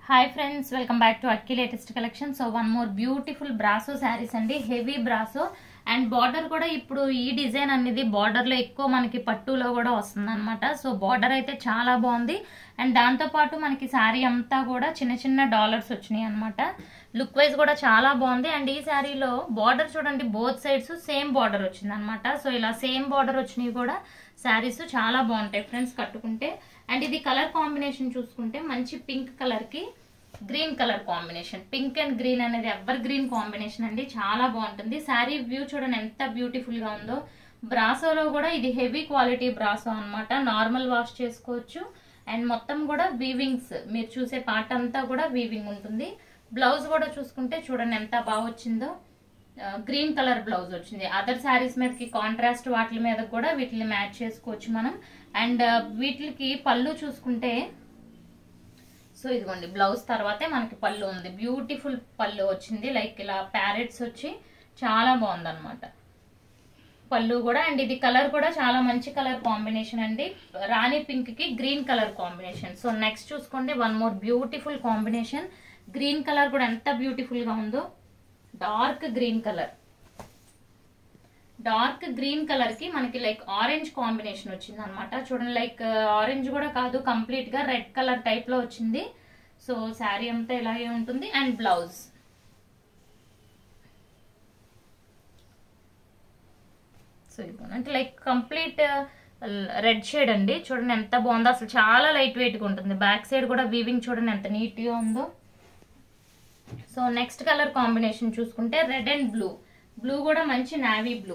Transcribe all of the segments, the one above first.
Hi friends, welcome back to Akki latest collection. So one more beautiful brasso sarees andi, heavy brasso and border kuda ippudu ee design annidi border lo ekko manaki pattu lo kuda vastundi annamata. So border aithe chaala baagundi and danto paatu manaki saree anta kuda chinna chinna dollars vachinayi annamata. Look wise kuda chaala baagundi and ee saree lo border chudandi both sides same border vachindi annamata. So ila same border vachinayi kuda sarees chaala baaguntayi friends kattukunte. And ఇది colour combination చూసుకుంటే మంచి pink colour కి green colour combination, pink and green అనేది evergreen combination అండి, చాలా బాగుంటుంది. Sorry view చూడండి ఎంత బ్యూటిఫుల్ గా ఉందో. బ్రాసోలో కూడా ఇది హెవీ క్వాలిటీ బ్రాసో అన్నమాట, నార్మల్ వాష్ చేసుకోవచ్చు. అండ్ మొత్తం కూడా వీవింగ్స్, మీరు చూసే పార్ట్ అంతా కూడా వీవింగ్ ఉంటుంది. బ్లౌజ్ కూడా చూసుకుంటే చూడండి ఎంత బాగా వచ్చిందో, గ్రీన్ కలర్ బ్లౌజ్ వచ్చింది. అదర్ శారీస్ మీదకి కాంట్రాస్ట్ వాటి మీద కూడా వీటిని మ్యాచ్ చేసుకోవచ్చు మనం. అండ్ వీటికి పళ్ళు చూసుకుంటే సో ఇదిగోండి బ్లౌజ్ తర్వాతే మనకి పళ్ళు ఉంది, బ్యూటిఫుల్ పళ్ళు వచ్చింది. లైక్ ఇలా ప్యారెట్స్ వచ్చి చాలా బాగుందన్నమాట పళ్ళు కూడా. అండ్ ఇది కలర్ కూడా చాలా మంచి కలర్ కాంబినేషన్ అండి, రాణి పింక్ కి green colour combination. So next చూసుకోండి one more beautiful combination. Green colour కూడా ఎంత బ్యూటిఫుల్ గా ఉందో, dark green colour. Dark green colour కి మనకి లైక్ ఆరెంజ్ కాంబినేషన్ వచ్చింది అనమాట. చూడండి లైక్ ఆరెంజ్ కూడా కాదు, కంప్లీట్ గా రెడ్ కలర్ టైప్ లో వచ్చింది. సో శారీ అంతా ఇలాగే ఉంటుంది. అండ్ బ్లౌజ్ సో ఇది అంటే లైక్ కంప్లీట్ రెడ్ షేడ్ అండి. చూడండి ఎంత బాగుందో, అసలు చాలా లైట్ వెయిట్ గా ఉంటుంది. బ్యాక్ సైడ్ కూడా వీవింగ్ చూడండి ఎంత నీట్ గా ఉందో. సో నెక్స్ట్ కలర్ కాంబినేషన్ చూసుకుంటే రెడ్ అండ్ బ్లూ. బ్లూ కూడా మంచి నావీ బ్లూ.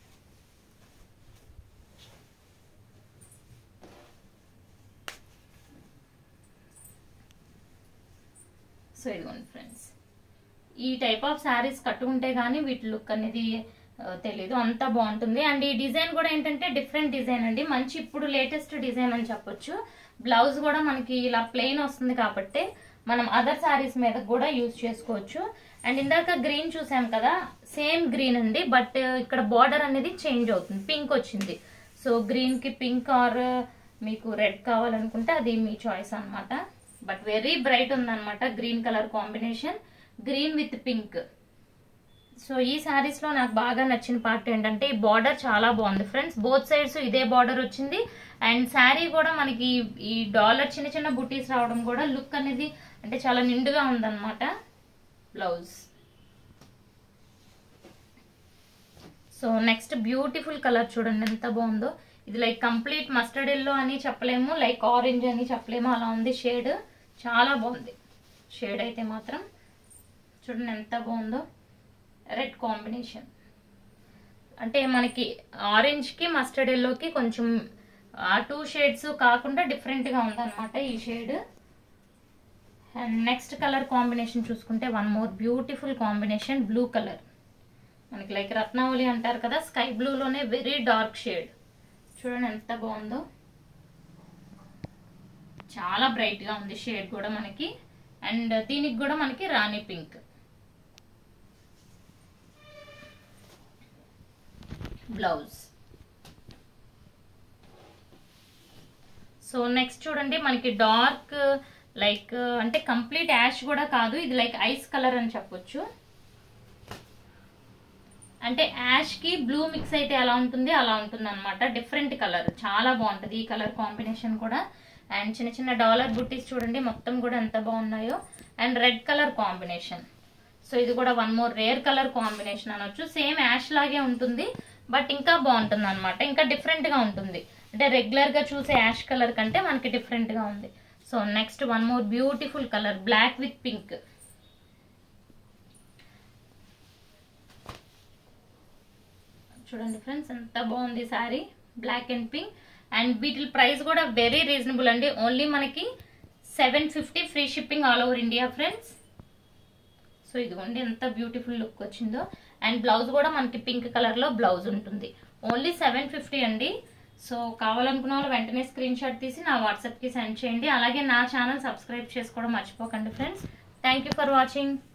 సో ఇదిగోండి ఫ్రెండ్స్, ఈ టైప్ ఆఫ్ శారీస్ కట్టుకుంటే గానీ వీటి లుక్ అనేది తెలీదు, అంతా బాగుంటుంది. అండ్ ఈ డిజైన్ కూడా ఏంటంటే డిఫరెంట్ డిజైన్ అండి, మంచి ఇప్పుడు లేటెస్ట్ డిజైన్ అని చెప్పొచ్చు. బ్లౌజ్ కూడా మనకి ఇలా ప్లెయిన్ వస్తుంది కాబట్టి మనం అదర్ శారీస్ మీద కూడా యూజ్ చేసుకోవచ్చు. అండ్ ఇందాక గ్రీన్ చూసాం కదా, సేమ్ గ్రీన్ అండి, బట్ ఇక్కడ బార్డర్ అనేది చేంజ్ అవుతుంది, పింక్ వచ్చింది. సో గ్రీన్ కి పింక్ ఆర్ మీకు రెడ్ కావాలనుకుంటే అది మీ చాయిస్ అన్నమాట. బట్ వెరీ బ్రైట్ ఉందన్నమాట green colour combination, green with pink. So ఈ శారీస్ లో నాకు బాగా నచ్చిన పార్ట్ ఏంటంటే ఈ బార్డర్ చాలా బాగుంది ఫ్రెండ్స్, బోత్ సైడ్స్ ఇదే బార్డర్ వచ్చింది. అండ్ శారీ కూడా మనకి ఈ డాలర్ చిన్న చిన్న బుటీస్ రావడం కూడా లుక్ అనేది అంటే చాలా నిండుగా ఉందన్నమాట. Blouse so next beautiful colour చూడండి ఎంత బాగుందో. ఇది లైక్ కంప్లీట్ మస్టర్డ్ ఎల్లో అని చెప్పలేము, లైక్ ఆరెంజ్ అని చెప్పలేము, అలా ఉంది షేడ్. చాలా బాగుంది షేడ్ అయితే మాత్రం. చూడండి ఎంత బాగుందో, రెడ్ కాంబినేషన్. అంటే మనకి ఆరెంజ్ కి మస్టర్డ్ ఎల్లోకి కొంచెం ఆ టూ షేడ్స్ కాకుండా డిఫరెంట్ గా ఉందన్నమాట ఈ shade. And next colour combination చూసుకుంటే one more beautiful combination, blue colour. మనకి లైక్ రత్నావళి అంటారు కదా, స్కై బ్లూ లోనే వెరీ డార్క్ షేడ్. చూడండి ఎంత బాగుందో, చాలా బ్రైట్ గా ఉంది షేడ్ కూడా మనకి. అండ్ దీనికి కూడా మనకి rani pink. Blouse so next చూడండి మనకి డార్క్ లైక్ అంటే కంప్లీట్ యాష్ కూడా కాదు, ఇది లైక్ ఐస్ కలర్ అని చెప్పొచ్చు. అంటే యాష్ కి బ్లూ మిక్స్ అయితే ఎలా ఉంటుంది అలా ఉంటుంది అనమాట, డిఫరెంట్ కలర్, చాలా బాగుంటది ఈ కలర్ కాంబినేషన్ కూడా. అండ్ చిన్న చిన్న డాలర్ బుట్టీస్ చూడండి మొత్తం కూడా ఎంత బాగున్నాయో. And red colour combination. So ఇది కూడా one more rare colour combination అనొచ్చు, సేమ్ యాష్ లాగే ఉంటుంది బట్ ఇంకా బాగుంటుంది అనమాట, ఇంకా డిఫరెంట్ గా ఉంటుంది. అంటే రెగ్యులర్ గా చూసే యాష్ కలర్ కంటే మనకి డిఫరెంట్ గా ఉంది. So next one more beautiful colour, black with pink. చూడండి ఫ్రెండ్స్ ఎంత బాగుంది sari, black and pink. And వీటి ప్రైస్ కూడా వెరీ రీజనబుల్ అండి, ఓన్లీ మనకి 750 free shipping all over India friends. So ఇదిగోండి ఎంత బ్యూటిఫుల్ లుక్ వచ్చిందో. అండ్ బ్లౌజ్ కూడా మనకి పింక్ కలర్ లో బ్లౌజ్ ఉంటుంది, ఓన్లీ 750 అండి. సో కావాలనుకున్న వాళ్ళు వెంటనే స్క్రీన్ షాట్ తీసి నా వాట్సాప్ కి సెండ్ చేయండి. అలాగే నా ఛానల్ సబ్స్క్రైబ్ చేసుకోవడం మర్చిపోకండి friends. Thank you for watching.